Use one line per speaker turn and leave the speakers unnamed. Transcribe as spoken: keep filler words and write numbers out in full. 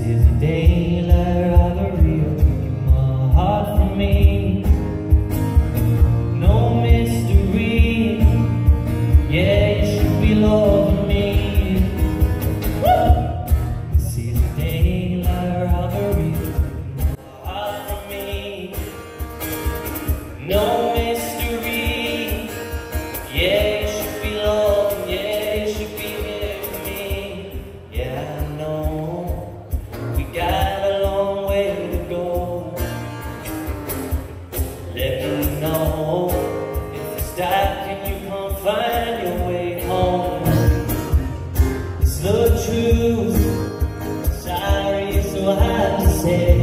is a daylight robbery of taking my heart from me. No mystery, yeah, you should be loving me. Woo! This is a daylight robbery of taking my heart from me. No mystery, yeah, you should be loving, yeah, you should be here for me. Yeah, I know we got a long way to go. Let me know if it's dark, can you come find your way home? It's the truth, sorry it's so hard to say.